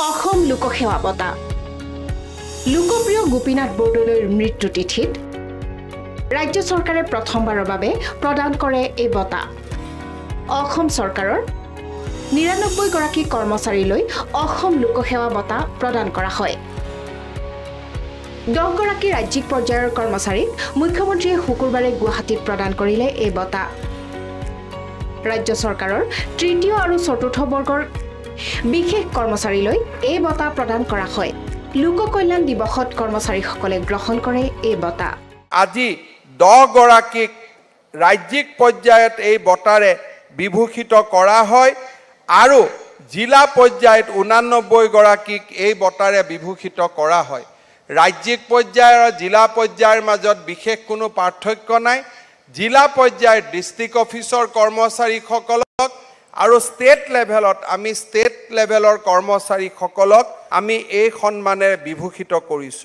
অসম লোকসেৱা বঁটা লোকপ্ৰিয় গোপীনাথ বৰদলৈৰ মৃত্যু তিথিত ৰাজ্য চৰকাৰে প্ৰথমবাৰৰ বাবে প্ৰদান কৰে এই বঁটা অসম চৰকাৰৰ ৯৯ গৰাকী কৰ্মচাৰীলৈ অসম লোকসেৱা বঁটা প্ৰদান কৰা হয় ১০ গৰাকী ৰাজ্যিক পৰ্যায়ৰ কৰ্মচাৰীক মুখ্যমন্ত্ৰীয়ে শুকুৰবাৰে গুৱাহাটীত প্ৰদান কৰিলে এই বঁটা ৰাজ্য চৰকাৰৰ তৃতীয় আৰু চতুৰ্থ বৰ্গৰ বিশেষ কৰ্মচাৰীলৈ এই বঁটা প্ৰদান কৰা হয় লোক কল্যাণ দিৱসত কৰ্মচাৰীসকলে গ্ৰহণ কৰে এই বঁটা আজি 10 গৰাকী ৰাজ্যিক পৰ্যায়ত এই বঁটাৰে বিভূষিত কৰা হয় আৰু জিলা পৰ্যায়ত 89 গৰাকীক এই বঁটাৰে বিভূষিত কৰা হয় ৰাজ্যিক পৰ্যায় আৰু জিলা পৰ্যায়ৰ মাজত বিশেষ কোনো পাৰ্থক্য নাই জিলা পৰ্যায়ৰ ডিস্ট্ৰিক্ট অফিচৰ কৰ্মচাৰীসকলক আৰু ষ্টেট লেভেলত আমি ষ্টেট লেভেলৰ কৰ্মচাৰীসকলক আমি এই সন্মানেৰে বিভূষিত কৰিছো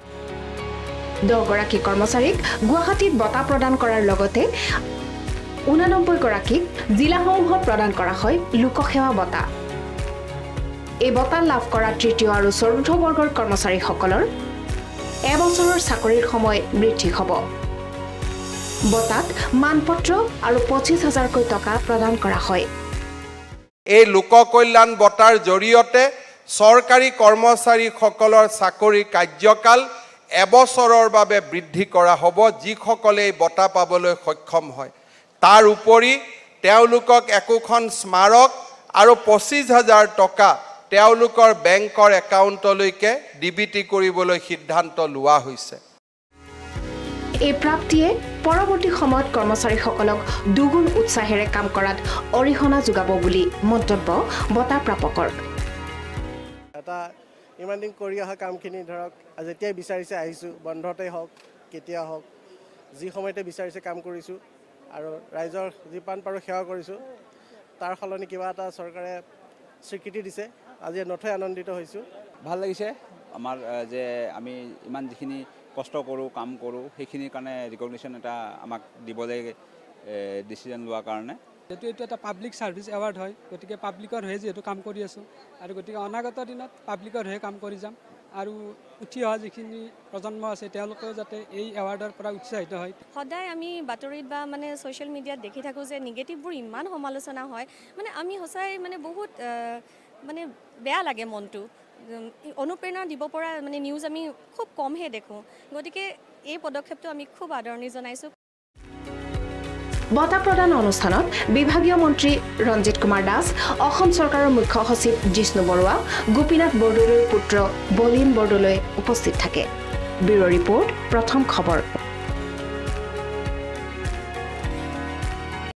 10 গৰাকী কৰ্মচাৰীক গুৱাহাটীত বঁটা প্ৰদান কৰাৰ লগতে 89 গৰাকীক জিলাসমূহত প্ৰদান কৰা হয় লোকসেৱা বঁটা এই বঁটা লাভ কৰা তৃতীয় আৰু চতুৰ্থ বৰ্গৰ কৰ্মচাৰীসকলৰ এবছৰৰ চাকৰিৰ সময় বৃদ্ধি হ'ব বঁটাত মানপত্ৰ আৰু ২৫,০০০ কৈ টকা প্ৰদান কৰা হয় এই লোক কল্যাণ বঁটাৰ জৰিয়তে চৰকাৰী কৰ্মচাৰীসকলৰ চাকৰি কাৰ্যকাল এবছৰৰ বাবে বৃদ্ধি কৰা হ'ব যিসকলে এই বঁটা পাবলৈ সক্ষম হয় তাৰ উপৰি তেওঁলোকক একোখন স্মাৰক আৰু ২৫,০০০ টকা তেওঁলোকৰ বেংকৰ একাউণ্টলৈকে ডিবিটি কৰিবলৈ সিদ্ধান্ত লোৱা হৈছে এই প্ৰাপ্তিয়ে পৰৱৰ্তী সময়ত কৰ্মচাৰীসকলক দুগুণ উৎসাহেৰে কাম কৰাত অৰিহণা যোগাব বুলি মন্তব্য বঁটা প্ৰাপকৰ এটা ইমান দিন কৰি অহা কামখিনি ধৰক যেতিয়াই বিচাৰিছে আহিছোঁ বন্ধতে হওক কেতিয়া হওক যি সময়তে বিচাৰিছে কাম কৰিছোঁ আৰু ৰাইজৰ যিমান পাৰোঁ সেৱা কৰিছোঁ তাৰ সলনি কিবা এটা চৰকাৰে স্বীকৃতি দিছে আজি নথৈ আনন্দিত হৈছোঁ ভাল লাগিছে আমাৰ যে আমি ইমান যিখিনি কষ্ট কৰোঁ কাম কৰোঁ সেইখিনিৰ কাৰণে ৰিকগনিশ্যন এটা আমাক দিবলৈ ডিচিজন লোৱাৰ কাৰণে যেহেতু এইটো এটা পাব্লিক ছাৰ্ভিচ এৱাৰ্ড হয় গতিকে পাব্লিকৰ হৈ যিহেতু কাম কৰি আছোঁ আৰু গতিকে অনাগত দিনত পাব্লিকৰ হৈ কাম কৰি যাম আৰু উঠি অহা যিখিনি প্ৰজন্ম আছে তেওঁলোকেও যাতে এই এৱাৰ্ডৰ পৰা উৎসাহিত হয় সদায় আমি বাতৰিত বা মানে ছ'চিয়েল মিডিয়াত দেখি থাকোঁ যে নিগেটিভবোৰ ইমান সমালোচনা হয় মানে আমি সঁচাই মানে বহুত মানে বেয়া লাগে মনটো অনুপ্ৰেৰণা দিব পৰা মানে নিউজ আমি খুব কমহে দেখোঁ গতিকে এই পদক্ষেপটো আমি খুব আদৰণি জনাইছোঁ বঁটা প্ৰদান অনুষ্ঠানত বিভাগীয় মন্ত্ৰী ৰঞ্জিত কুমাৰ দাস অসম চৰকাৰৰ মুখ্য সচিব জিষ্ণু বৰুৱা গোপীনাথ বৰদলৈৰ পুত্ৰ বলীন বৰদলৈ উপস্থিত থাকে ব্যুৰ ৰিপৰ্ট প্ৰথম খবৰ